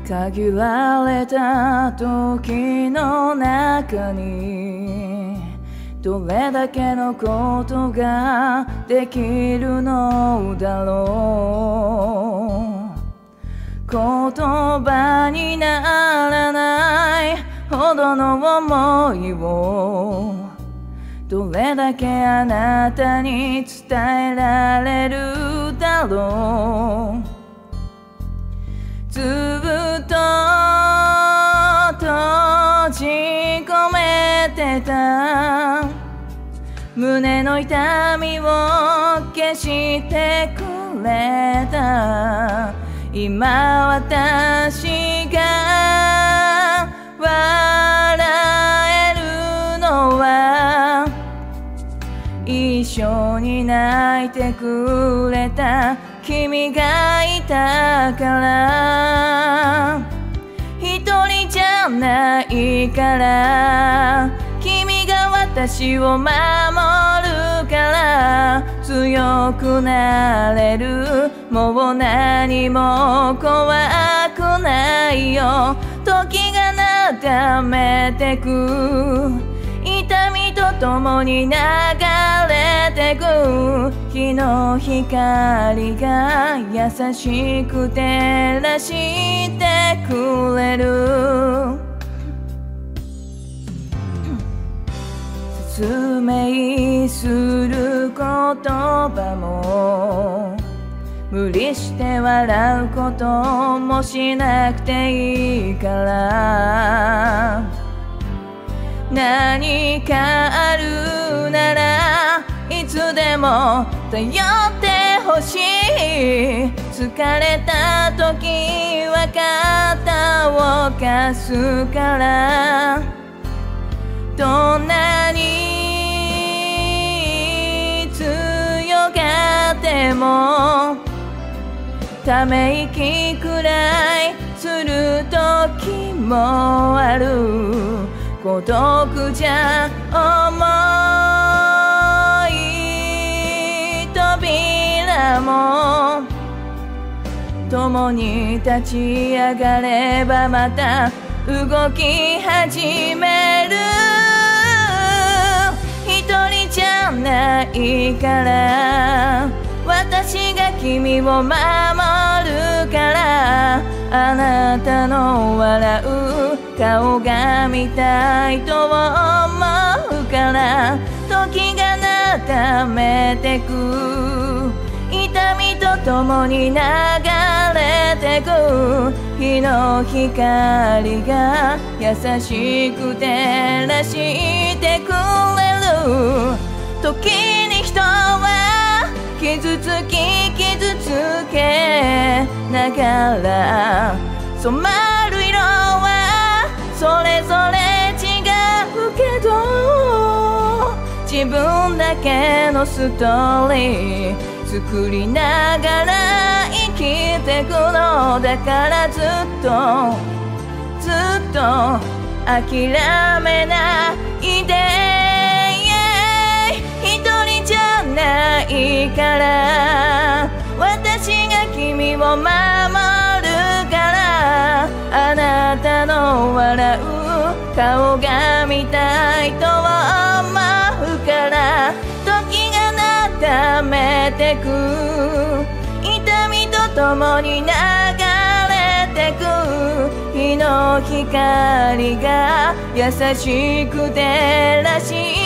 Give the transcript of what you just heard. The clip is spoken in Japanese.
限られた時の中にどれだけのことができるのだろう。言葉にならないほどの想いをどれだけあなたに伝えられるだろう。ずっと閉じ込めてた胸の痛みを消してくれた。今私が笑えるのは一緒に泣いてくれた君がいたから。一人じゃないから君が私を守るから強くなれる。もう何も怖くないよ。時がなだめてく痛みと共に流れてく日の光が優しく照らしてくれる。説明する言葉も無理して笑うこともしなくていいから。何かあるならいつでも頼ってほしい。疲れた時は肩を貸すから。どんなに強がってもため息くらいする時もある。孤独じゃ重い扉も共に立ち上がればまた動き始める。一人じゃないから私が君を守るから。あなたの笑う顔が見たいと思うから。時がなだめてく痛みと共に流れてく日の光が優しく照らしてくれる。時に人は傷つき傷つけながら染まる色はそれぞれ違うけど自分だけのストーリー作りながら生きてくのだから。ずっと諦めないで。一人じゃないから私が君を守るから。あなたの笑う顔が見たいと思うから。時がなだめてく痛みと共に流れてく日の光が優しく照らし